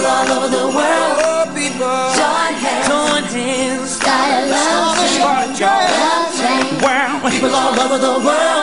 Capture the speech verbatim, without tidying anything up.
all over the world. Join hands, join hands. Start a love chain, love chain. People all over the world.